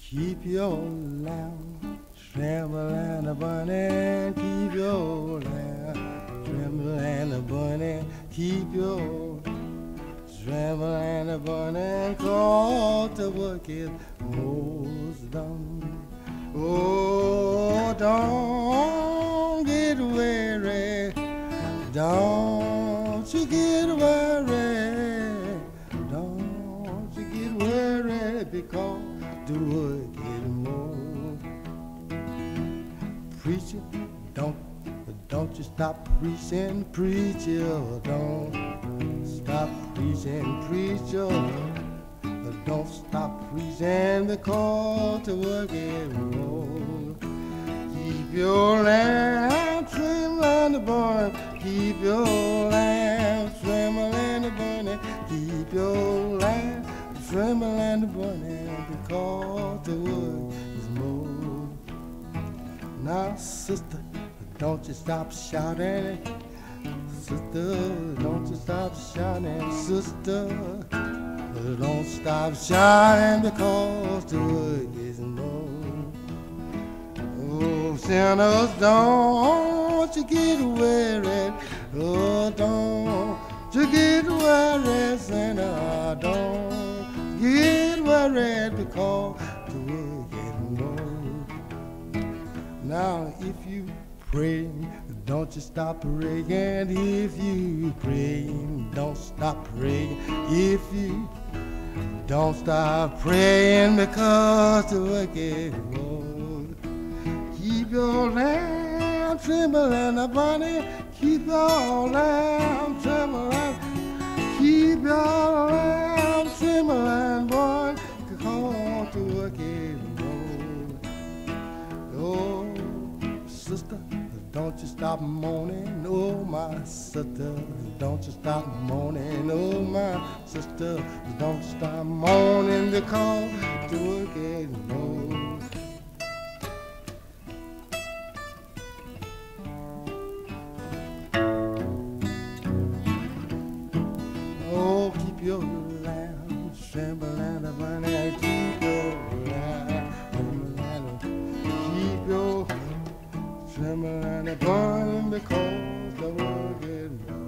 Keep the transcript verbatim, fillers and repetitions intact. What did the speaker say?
Keep your lamb trembling a bunny. Keep your lamb trembling a bunny. Keep your trembling a bunny. Cause the work is most done. Oh, don't get weary. Don't you get worried. Don't you get worried because the work is more. Preacher, don't, don't you stop preaching, preacher. Don't stop preaching, preacher. Don't stop preaching because the work is more. Keep your lamp trembling the burn. Keep your lamp trembling the burning. Keep your lamp trembling the burning because the work is more. Now, sister, don't you stop shouting. Sister, don't you stop shouting. Sister, don't stop shouting because the work is more. Oh, sinners, don't you get worried. Oh, don't you get worried, sinner. Don't get worried because the work is more. Now, if you pray, don't you stop praying. If you pray, don't stop praying. If you don't stop praying because the work is more. Keep your lamb trembling, bunny. Keep your lamb trembling. Keep your lamb trembling, boy, because the work is more. Oh, sister, don't you stop moaning, oh my sister. Don't you stop moaning, oh my sister. Don't you stop moaning because the work is more. Oh, keep your lamb trembling, bunny. Keep your lamb trembling. Keep your trembling and burning because the work is done.